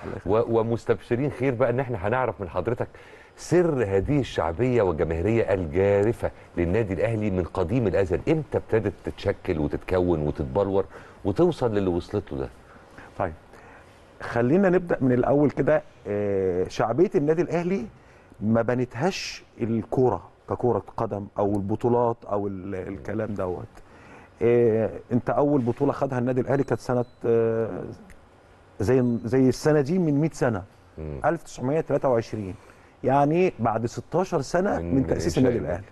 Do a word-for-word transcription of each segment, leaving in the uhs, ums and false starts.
ومستبشرين خير بقى ان احنا هنعرف من حضرتك سر هذه الشعبيه والجماهيريه الجارفه للنادي الاهلي من قديم الازل، امتى ابتدت تتشكل وتتكون وتتبلور وتوصل للي وصلت له ده؟ طيب خلينا نبدا من الاول كده. شعبيه النادي الاهلي ما بنتهاش الكوره ككوره قدم او البطولات او الكلام دوت. انت اول بطوله خدها النادي الاهلي كانت سنه زي زي السنه دي من مئة سنه، مم. ألف وتسعمئة وثلاثة وعشرين، يعني بعد ستاشر سنه من, من تاسيس النادي الاهلي.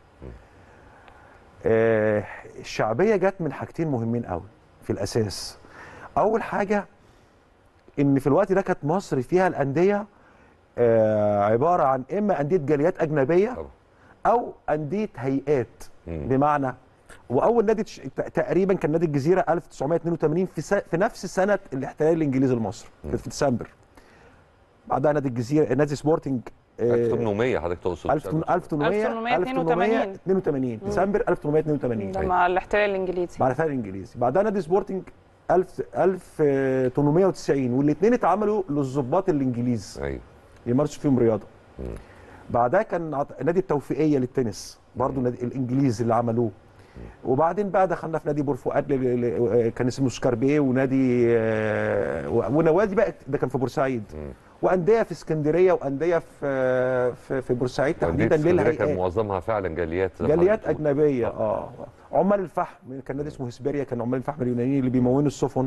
آه الشعبيه جت من حاجتين مهمين قوي في الاساس. اول حاجه ان في الوقت ده كانت مصر فيها الانديه آه عباره عن اما انديه جاليات اجنبيه او انديه هيئات. مم. بمعنى واول نادي تقريبا كان نادي الجزيره ألف وتسعمئة واثنين وثمانين في, س... في نفس سنه الاحتلال الانجليزي لمصر، كانت في ديسمبر. بعدها نادي الجزيره، نادي سبورتنج ألف وثمانمئة حضرتك تقصد؟ ألف وثمانمئة واثنين وثمانين ديسمبر ألف وثمانمئة واثنين وثمانين ده مع الاحتلال الانجليزي. مع الاحتلال الانجليزي. بعدها نادي سبورتنج ألف وثمانمئة وتسعين، والاثنين اتعملوا للضباط الانجليز. ايوه يمارسوا فيهم رياضه. مم. بعدها كان نادي التوفيقيه للتنس برضه، نادي الانجليز اللي عملوه. وبعدين بقى دخلنا في نادي بورفؤاد كان اسمه سكاربيه، ونادي ونوادي بقى ده كان في بورسعيد، وانديه في اسكندريه وانديه في في, في بورسعيد تحديدا للهيئات. كان معظمها فعلا جاليات جاليات اجنبيه. اه عمال الفحم كان نادي اسمه هسبيريا، كان عمال الفحم اليونانيين اللي بيمونوا السفن.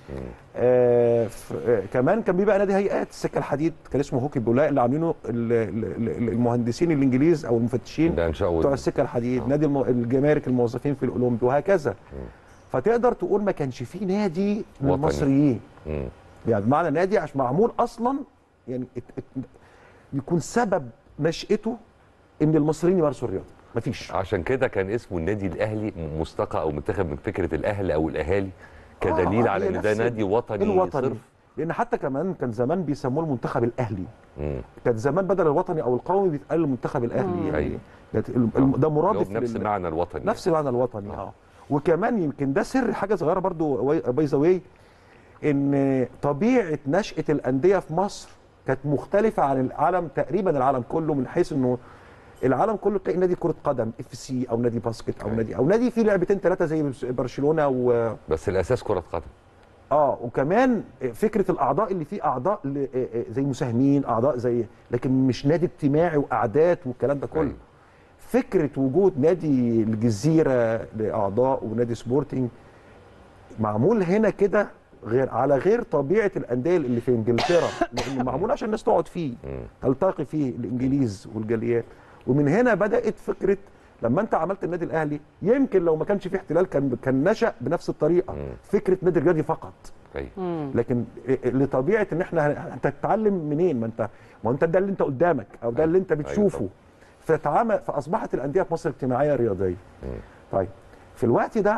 آه كمان كان بيبقى نادي هيئات السكه الحديد كان اسمه هوكي بولاء، اللي عاملينه المهندسين الانجليز او المفتشين بتوع السكه الحديد. آه. نادي الجمارك الموظفين في الاولمبي وهكذا. م. فتقدر تقول ما كانش فيه نادي للمصريين، يعني بمعنى نادي عشان معمول اصلا يعني يكون سبب نشأته ان المصريين يمارسوا الرياضه. مفيش. عشان كده كان اسمه النادي الاهلي مستقى او متاخد من فكره الاهل او الاهالي كدليل آه على ان ده نادي وطني, الوطني صرف. لان حتى كمان كان زمان بيسموه المنتخب الاهلي. كان زمان بدل الوطني او القومي بيتقال المنتخب الاهلي. يعني ده مرادف نفس المعنى الوطني، نفس المعنى الوطني. اه وكمان يمكن ده سر حاجه صغيره برضو باي ذا واي، ان طبيعه نشاه الانديه في مصر كانت مختلفه عن العالم تقريبا، العالم كله، من حيث انه العالم كله تلاقي نادي كره قدم اف سي او نادي باسكت او نادي او نادي فيه لعبتين ثلاثه زي برشلونه و بس الاساس كره قدم. اه وكمان فكره الاعضاء اللي فيه اعضاء زي مساهمين، اعضاء زي، لكن مش نادي اجتماعي وقعدات والكلام ده كله. أيوة. فكره وجود نادي الجزيره لاعضاء ونادي سبورتنج معمول هنا كده غير على غير طبيعه الانديه اللي في انجلترا، لانه معمول عشان الناس تقعد فيه تلتقي فيه الانجليز والجاليات. ومن هنا بدات فكره لما انت عملت النادي الاهلي، يمكن لو ما كانش فيه احتلال كان كان نشا بنفس الطريقه. مم. فكره نادي رياضي فقط. مم. لكن لطبيعه ان احنا انت تتعلم منين؟ ما انت ما انت ده اللي انت قدامك او ده اللي انت بتشوفه. فتعامل فاصبحت الانديه في مصر اجتماعيه رياضيه. مم. طيب في الوقت ده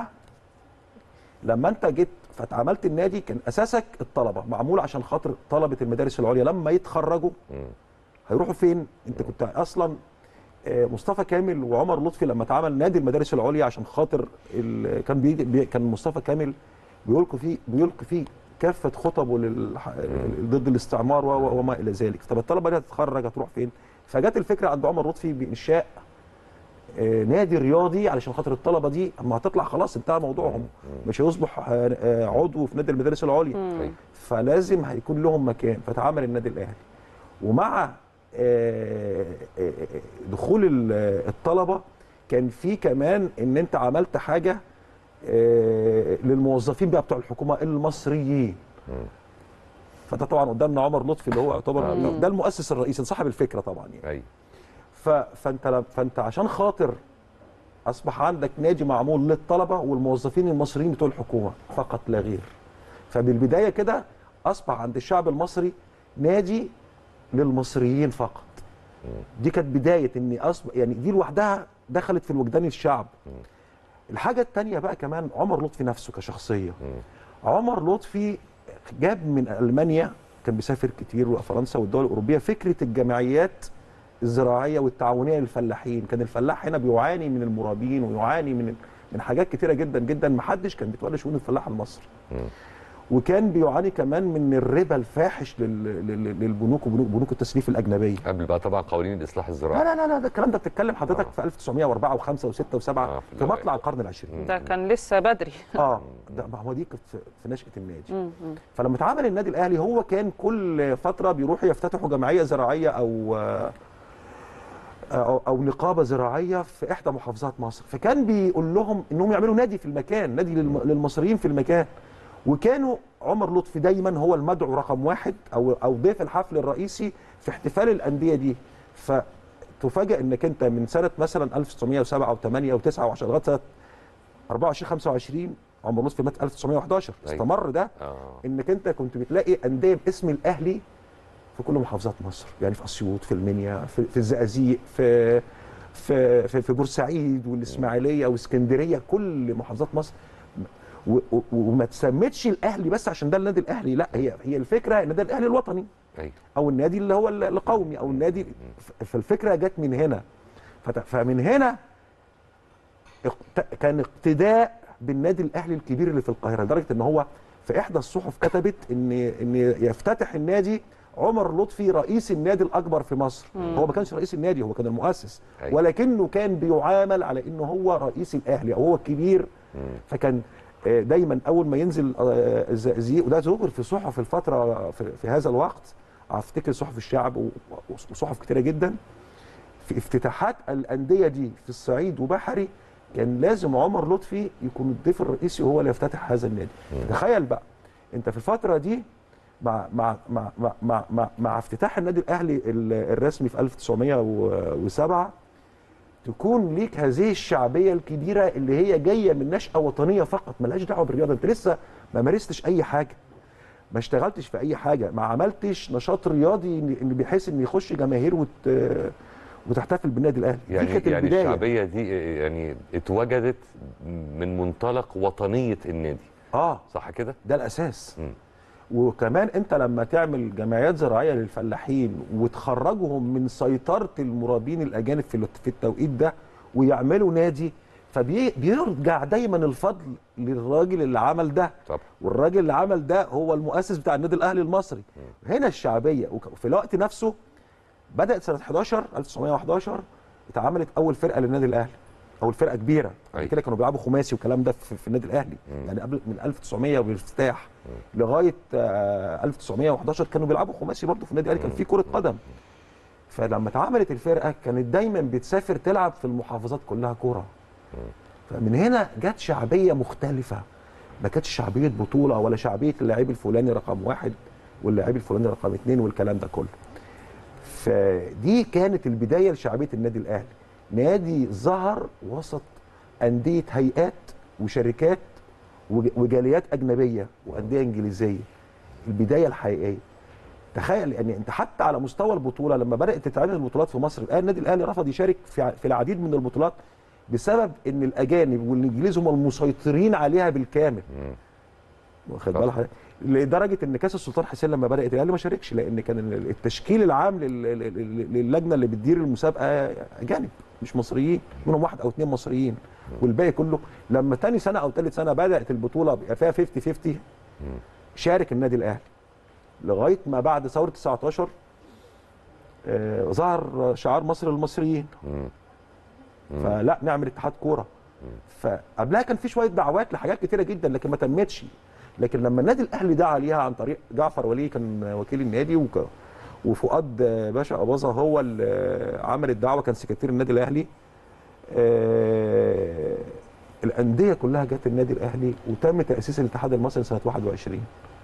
لما انت جيت فتعاملت النادي، كان اساسك الطلبه، معمول عشان خاطر طلبه المدارس العليا لما يتخرجوا مم. هيروحوا فين؟ انت كنت اصلا مصطفى كامل وعمر لطفي لما اتعمل نادي المدارس العليا عشان خاطر كان بي كان مصطفى كامل بيلقي فيه بيلقي فيه كافه خطبه لل... ضد الاستعمار وما الى ذلك. طب الطلبه دي هتتخرج هتروح فين؟ فجت الفكره عند عمر لطفي بانشاء نادي رياضي علشان خاطر الطلبه دي اما هتطلع خلاص انتهى موضوعهم، مش هيصبح عضو في نادي المدارس العليا، فلازم هيكون لهم مكان. فتعمل النادي الاهلي، ومع دخول الطلبه كان في كمان ان انت عملت حاجه للموظفين بقى بتوع الحكومه المصريين. فده طبعا قدامنا عمر لطفي اللي هو يعتبر ده المؤسس الرئيسي صاحب الفكره طبعا يعني. فانت فانت عشان خاطر اصبح عندك نادي معمول للطلبه والموظفين المصريين بتوع الحكومه فقط لا غير. فبالبدايه كده اصبح عند الشعب المصري نادي للمصريين فقط. دي كانت بدايه ان اصبح يعني دي لوحدها دخلت في الوجدان الشعب. الحاجه الثانيه بقى كمان عمر لطفي نفسه كشخصيه. عمر لطفي جاب من المانيا، كان بيسافر كتير وفرنسا والدول الاوروبيه، فكره الجمعيات الزراعيه والتعاونيه للفلاحين. كان الفلاح هنا بيعاني من المرابين ويعاني من من حاجات كتيره جدا جدا، ما حدش كان بيتولى شؤون الفلاح المصري. وكان بيعاني كمان من الربا الفاحش لل- لل- للبنوك وبنوك بنوك التسليف الاجنبيه. قبل بقى طبعا قوانين الاصلاح الزراعي. لا لا لا ده الكلام ده بتتكلم حضرتك آه. في ألف وتسعمية وأربعة و5 و6 و7 آه، في في الأوائل. مطلع القرن العشرين. ده كان لسه بدري. اه ده ما هو دي كانت في- في نشأة النادي. مم. فلما اتعمل النادي الاهلي هو كان كل فتره بيروحوا يفتتحوا جمعيه زراعيه او او, أو نقابه زراعيه في احدى محافظات مصر، فكان بيقول لهم انهم يعملوا نادي في المكان، نادي للم- للمصريين في المكان. وكانوا عمر لطفي دايما هو المدعو رقم واحد او او ضيف الحفل الرئيسي في احتفال الانديه دي. فتفاجئ انك انت من سنه مثلا ألف وتسعمية وسبعة وثمانية وتسعة وعشرة لغايه سنه أربعة وعشرين خمسة وعشرين عمر لطفي مات ألف وتسعمية وحداشر. أيوة. استمر ده اه انك انت كنت بتلاقي انديه باسم الاهلي في كل محافظات مصر، يعني في اسيوط، في المنيا، في, في الزقازيق، في في في, في بورسعيد والاسماعيليه واسكندريه، كل محافظات مصر. و- و- وما تسمتش الاهلي بس عشان ده النادي الاهلي، لا، هي هي الفكره ان ده الاهلي الوطني ايوه او النادي اللي هو القومي او النادي. فالفكره جت من هنا. فت- فمن هنا اقت- كان اقتداء بالنادي الاهلي الكبير اللي في القاهره، لدرجه ان هو في احدى الصحف كتبت ان ان يفتتح النادي عمر لطفي رئيس النادي الاكبر في مصر. هو ما كانش رئيس النادي، هو كان المؤسس، أيوة. ولكنه كان بيعامل على انه هو رئيس الاهلي او هو الكبير. فكان آه، دايما اول ما ينزل آه، الزقازيق، وده ظهر في صحف الفتره في, في هذا الوقت، افتكر صحف الشعب و- وصحف كتيره جدا، في افتتاحات الانديه دي في الصعيد وبحري كان لازم عمر لطفي يكون الضيف الرئيسي وهو اللي يفتتح هذا النادي. تخيل بقى انت في الفتره دي مع مع مع مع مع, مع, مع افتتاح النادي الاهلي ال- الرسمي في ألف وتسعمية وسبعة تكون ليك هذه الشعبيه الكبيره اللي هي جايه من نشأه وطنيه فقط، ملهاش دعوه بالرياضه. انت لسه ما مارستش اي حاجه، ما اشتغلتش في اي حاجه، ما عملتش نشاط رياضي ان إن بحيث ان يخش جماهير وت وتحتفل بالنادي الاهلي. دي يعني كانت يعني البدايه. الشعبيه دي يعني اتوجدت من منطلق وطنيه النادي، اه صح كده؟ ده الاساس. مم. وكمان انت لما تعمل جمعيات زراعيه للفلاحين وتخرجهم من سيطره المرابين الاجانب في الوقت- في التوقيت ده ويعملوا نادي، فبيرجع دايما الفضل للراجل اللي عمل ده. طبعا. والراجل اللي عمل ده هو المؤسس بتاع النادي الاهلي المصري. هنا الشعبيه. وك- وفي الوقت نفسه بدات سنه حداشر ألف وتسعمية وحداشر اتعملت اول فرقه للنادي الاهلي، اول فرقه كبيره. بعد أيوة. كده كانوا بيلعبوا خماسي والكلام ده في, في النادي الاهلي. يعني قبل من ألف وتسعمية والافتتاح لغايه آه، ألف وتسعمية وحداشر كانوا بيلعبوا خماسي برضه في النادي الاهلي، كان في كره قدم. فلما اتعملت الفرقه كانت دايما بتسافر تلعب في المحافظات كلها كوره. فمن هنا جت شعبيه مختلفه، ما كانتش شعبيه بطوله ولا شعبيه اللاعب الفلاني رقم واحد واللاعب الفلاني رقم اثنين والكلام ده كله. فدي كانت البدايه لشعبيه النادي الاهلي، نادي ظهر وسط انديه هيئات وشركات وج- وجاليات اجنبيه وانديه انجليزيه. البدايه الحقيقيه. تخيل يعني انت حتى على مستوى البطوله لما بدات تتعمل البطولات في مصر، الان النادي الاهلي رفض يشارك في ع- في العديد من البطولات بسبب ان الاجانب والانجليز هم المسيطرين عليها بالكامل. واخد طبعا. بال حضرتك؟ لدرجه ان كاس السلطان حسين لما بدات الاهلي ما شاركش، لان كان ال- التشكيل العام لل- لل- للجنه اللي بتدير المسابقه اجانب مش مصريين، منهم واحد او اثنين مصريين والباقي كله. لما تاني سنه او ثالث سنه بدات البطوله بيبقى فيها خمسين خمسين شارك النادي الاهلي لغايه ما بعد ثوره تسعتاشر آه ظهر شعار مصر للمصريين. فلا نعمل اتحاد كوره. فقبلها كان في شويه دعوات لحاجات كتيره جدا لكن ما تمتش. لكن لما النادي الاهلي دعا ليها عن طريق جعفر ولي كان وكيل النادي وك... وفؤاد باشا اباظه هو اللي عمل الدعوه، كان سكرتير النادي الاهلي. آه... الانديه كلها جت النادي الاهلي وتم تاسيس الاتحاد المصري سنه واحد وعشرين.